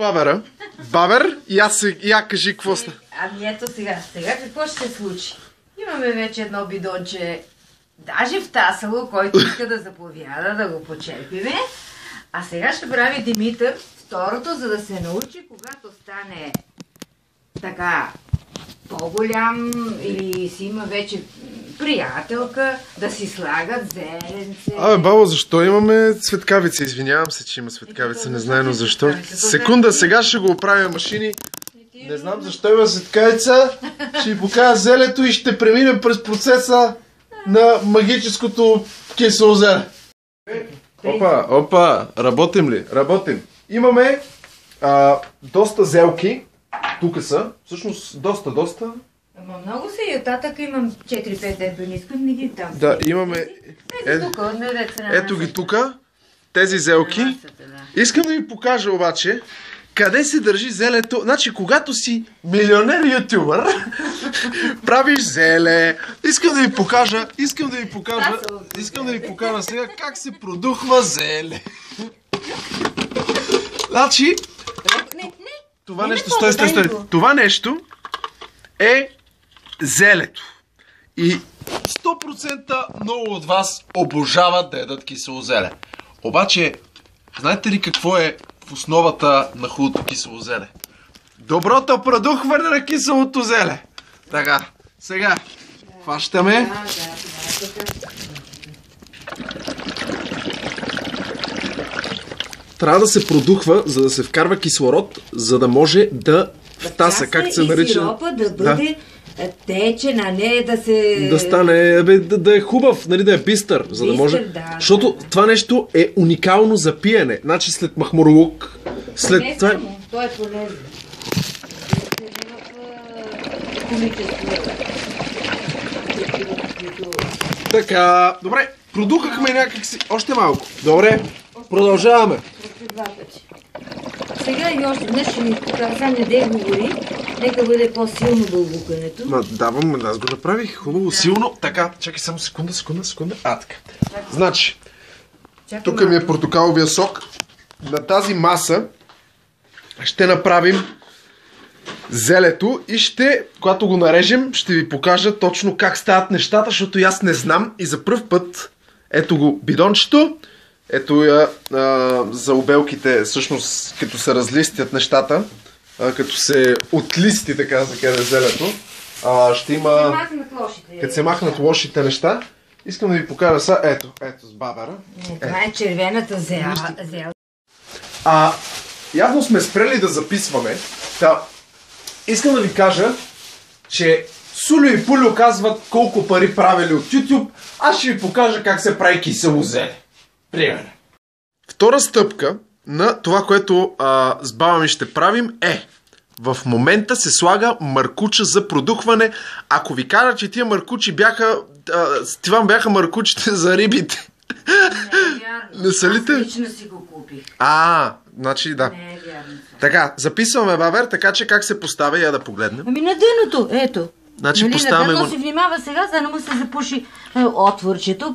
Бабера. Бабер, я кажи какво сте. Ами ето сега какво ще се случи? Имаме вече едно бидонче, даже в тасало, който иска да заповяда, да го почерпиме. А сега ще прави Димитър второто, за да се научи, когато стане така по-голям или си има вече приятелка, да си слагат зеленце. Абе, бабо, защо имаме светкавица? Извинявам се, че има светкавица, не знайно защо. Секунда, сега ще го оправим машини. Не знам защо има светкавица. Ще ви покажа зелето и ще преминем през процеса на магическото кисело зеле. Опа, работим ли? Работим. Имаме доста зелки. Тук са. Всъщност, доста. Ама много са и оттатък имам 4-5 дето не искам, не ги там. Да, имаме... Ето ги тук. Тези зелки. Искам да ви покажа обаче къде се държи зелето. Значи, когато си милионер ютубър, правиш зеле. Искам да ви покажа сега как се продухва зеле. Значи, това нещо, стой. Това нещо е зелето. И 100% много от вас обожават да ядат кисело зеле. Обаче, знаете ли какво е в основата на хубавото кисело зеле? Доброто продухване на киселото зеле. Така, сега хващаме. Трябва да се продухва, за да се вкарва кислород, за да може да втаса, как се нарича. Сиропа да бъде течен, а не да се... Да стане, да е хубав, нали, да е бистър, за да може... Защото това нещо е уникално за пиене. Значи след махмурлук, след това... То е полезно. Така, добре, продухахме някакси още малко. Добре, продължаваме. Сега и още днес ще ни покажа, не дей говори, нека бъде по-силно бълбукането. Ма давам, аз го направих хубаво, силно. Така, чакай само секунда. Така. Значи, тук ми е портокаловия сок. На тази маса ще направим зелето и когато го нарежем, ще ви покажа точно как стават нещата, защото аз не знам и за пръв път, ето го бидончето. Ето я за обелките, всъщност, като се разлистят нещата, като се отлисти, така да се каже, зелето, ще има... Като се махнат лошите неща, искам да ви покажа са, ето с бабера. Това е червената зела. Явно сме спрели да записваме. Искам да ви кажа, че Сулю и Пулю казват колко пари правили от YouTube, аз ще ви покажа как се прави кисело зеле. Примерно. Втора стъпка на това, което с баба ми ще правим е: в момента се слага маркуча за продухване. Ако ви кажа, че тия маркучи бяха... това бяха маркучите за рибите. Не са ли те? Аз лично си го купих. Значи да. Не е вярно. Така, записваме, бабер, така че как се поставя, я да погледнем. Ами на дъното, ето. Значи поставяме... Нали, се внимава сега, за да му се запуши отворчето,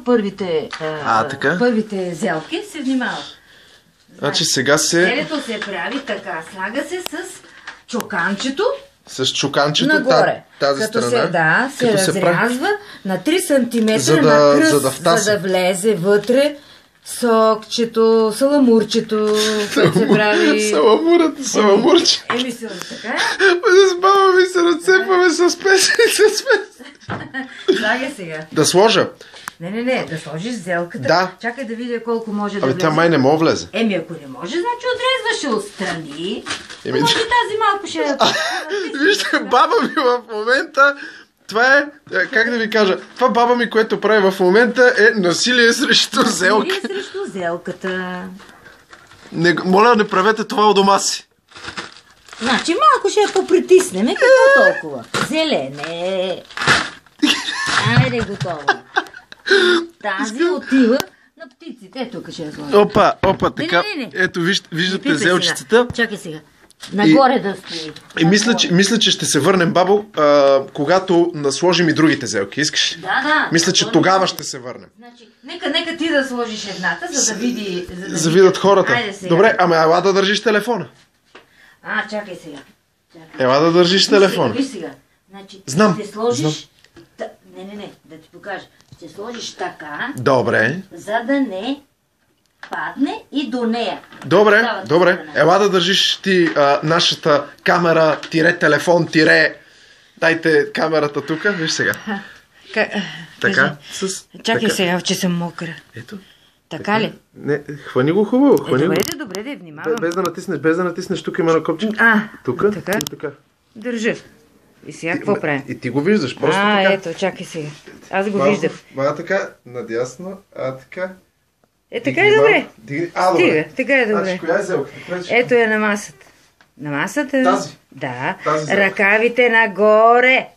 първите зелки, се внимава. Значи сега се... Зелето се прави така, слага се с чуканчето. С чуканчето нагоре. Тази като страна. се разрязва на 3 см на кръст, за да влезе вътре сокчето, саламурчето, което се прави... Саламурче. Така е? С баба ми се разцепваме с песен. Слагай сега. Да сложа? Не, да сложиш зелката. Да. Чакай да видя колко може да влезе. Тя май не може влезе. Ако не може, значи отрезваш отстрани. Може тази малко ще... Вижте, баба ми в момента... Това е, как да ви кажа, това баба ми, което прави в момента е насилие срещу зелка. Насилие срещу зелката. Моля, не правете това у дома си. Значи малко ще я попритиснем, какво толкова? Зелене. Айде, готово. Тази отива на птиците. Ето, тук ще я сложим. Опа, така. Ето, виждате зелчицата. Чакай сега. Нагоре да стои. И мисля, че ще се върнем, бабо, когато насложим и другите зелки. Искаш? Да. Мисля, че тогава ще се върнем. Значи, нека ти да сложиш едната, за да види... За видят хората. Добре, ама ела да държиш телефона. Чакай сега. Ела да държиш телефон. Виж сега. Значи, Знам. ще сложиш... Не, да ти покажа. Ще сложиш така, Добре. за да не падне и до нея. Добре. Ела да държиш ти нашата камера, телефон, дайте камерата тук, виж сега. Така. Чакай сега, че съм мокра. Ето. Така ли? Не, хвани го хубаво. Добре, внимавам. Без да натиснеш, тук има на копче. Тук. Така. Държа. И сега какво правим? И ти го виждаш, просто така. Ето, чакай сега. Аз го виждам. Така, надясно, така. Така е добре. Стига, така е добре. Значи, коя е зелка? Ето я на масата. На масата? Тази? Да. Тази Ръкавите нагоре.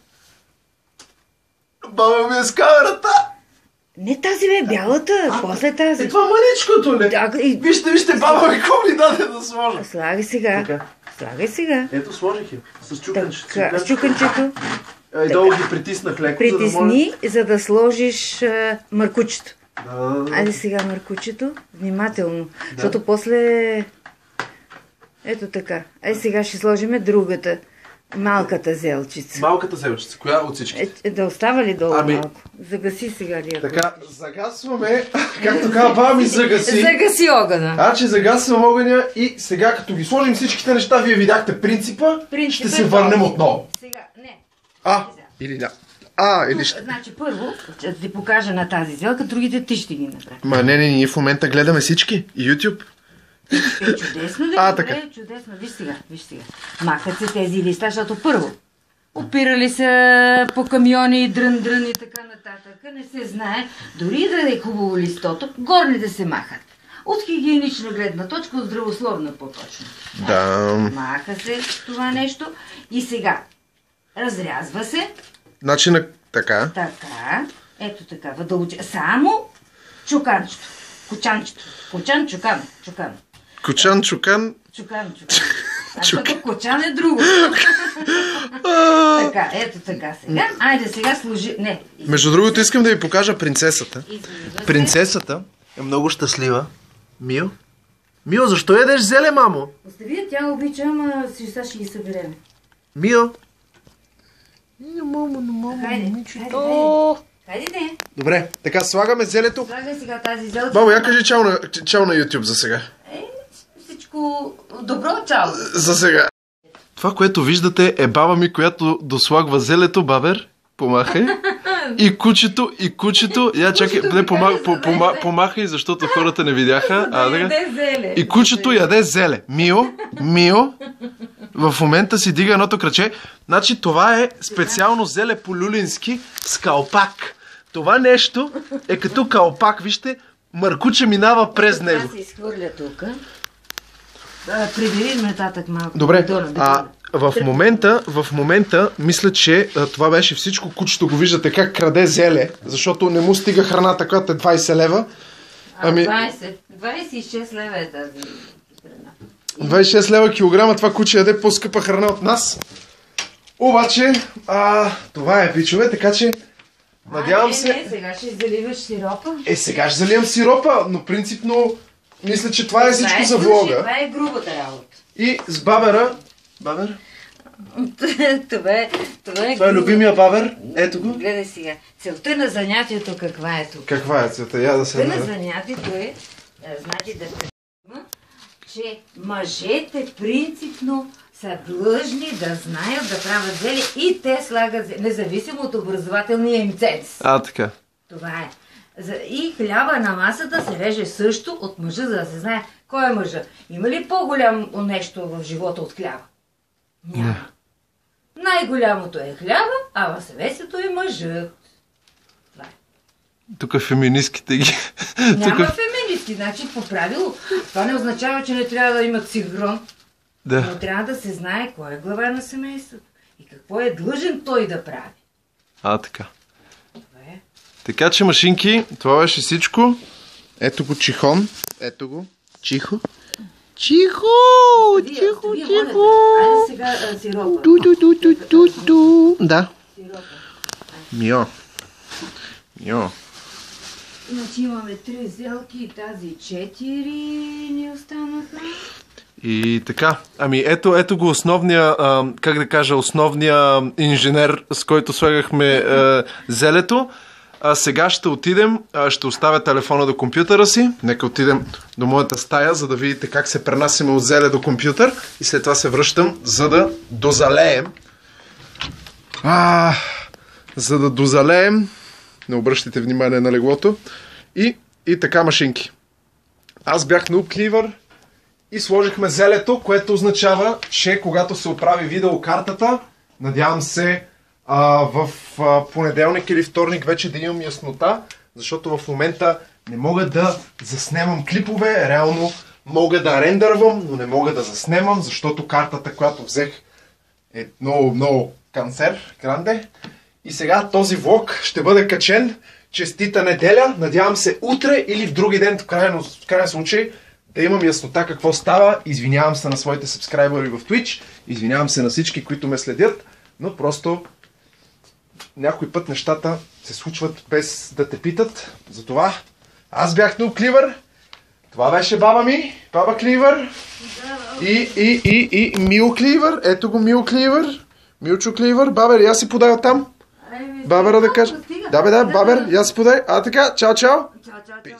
Баба ми е с камерата! Не тази бе, бялата, после тази. Това маничкото ли? Вижте, баба ми какво ми даде да сложа. Слагай сега. Ето сложих я. С чуканчето. С чуканчето. Долу ги притиснах леко. Притисни, за да сложиш мъркучето. Да. Айде сега мъркучето. Внимателно. Защото после... Ето така. Сега ще сложим другата. Малката зелчица. Малката зелчица. Коя от всички? Да остава ли долу малко? Загаси сега ли? Така, загасваме. Както казва, баба ми загаси. Загаси огъня. Загасвам огъня и сега като ги сложим всичките неща, вие видяхте принципа, ще се върнем отново. Сега, не. Или да. Или ще... Значи първо, ще ти покажа на тази зелка, другите ти ще ги направи. Не, ние в момента гледаме всички. YouTube. Чудесно, така. Чудесно. Виж сега. Махат се тези листа, защото първо опирали се по камиони и дрън и така нататък. Не се знае. Дори да е хубаво листото, горните се махат. От хигиенична гледна точка, от здравословна по-точно. Да. Маха се това нещо. И сега разрязва се. Значи така. Така. Ето така. Само чуканчето. Кочан, чукан. Чукан. Защото кочан е друго. Така, ето така сега. Айде сега служи... Не. Между другото искам да ви покажа принцесата. Принцесата е много щастлива. Мио, защо ядеш зеле, мамо? Остави, тя обича, ама сега ще ги съберем. Мио. Хайде. Добре, така слагаме зелето. Слагай сега тази зелето. Бабо, я кажи чао на YouTube за сега. Всичко добро, чао. За сега. Това, което виждате, е баба ми, която дослагва зелето, бабер. Помахай. И кучето. Я чакай, помахай, защото хората не видяха. И кучето яде зеле. Мио. В момента си дига едното краче. Значи това е специално зеле по-люлински с калпак. Това нещо е като калпак. Вижте, мъркуче минава през него. Това се изхвърля тук. Прибери нататък малко. Добре, в момента мисля, че това беше всичко. Кучето го виждате как краде зеле, защото не му стига храната, която е 20 лева. 26 лева е тази храна. 26 лева килограма, това куче яде по-скъпа храна от нас. Обаче, това е, пичове, така че надявам се... Не, сега ще заливаш сиропа. Сега ще заливам сиропа, но принципно мисля, че това е всичко за влога. Това е грубата работа. И с бабера... Бабер? Това е любимия бабер. Ето го. Гледай сега. Целта на занятието каква е тук? Каква е целта? Я да се... Целта на занятието е, значи да се... че мъжете принципно са длъжни да знаят да правят зеле и те слагат зеле, независимо от образователния им ценз. Така. Това е. И хляба на масата се реже също от мъжа, за да се знае кой е мъжа. Има ли по-голямо нещо в живота от хляба? Няма. Най-голямото е хляба, а в семейството е мъжът. Това е. Тук феминистките ги... Няма феминистки, значи по правило. Това не означава, че не трябва да имат синхрон. Да. Но трябва да се знае кой е глава на семейството и какво е длъжен той да прави. Така. Така че, машинки, това беше всичко. Ето го чихон. Ето го. Чихо. Айде сега сиропа. Да. Мио. Значи имаме 3 зелки и тази 4 ни останаха. И така, ами ето го основния, как да кажа, основния инженер, с който слагахме зелето. Сега ще отидем, ще оставя телефона до компютъра си. Нека отидем до моята стая, за да видите как се пренасяме от зеле до компютър. И след това се връщам, за да дозалеем. За да дозалеем. Не обръщайте внимание на леглото. И така машинки. Аз бях Noob Cleaver и сложихме зелето, което означава, че когато се оправи видеокартата, надявам се в понеделник или вторник вече да имам яснота, защото в момента не мога да заснемам клипове, реално мога да рендървам, но не мога да заснемам, защото картата, която взех, е много канцер, гранде. И сега този влог ще бъде качен. Честита неделя, надявам се утре или в други ден, в крайен случай, да имам яснота какво става. Извинявам се на своите сабскрайбъри в Twitch, извинявам се на всички, които ме следят, но просто някой път нещата се случват без да те питат. Затова аз бях Noob Cleaver, това беше баба ми, баба Cleaver и Мил Cleaver, ето го Мил Cleaver, Милчо Cleaver, бабер, я си подай оттам. Бабера да кажа. Да, Бабер, я си подай. Така, чао.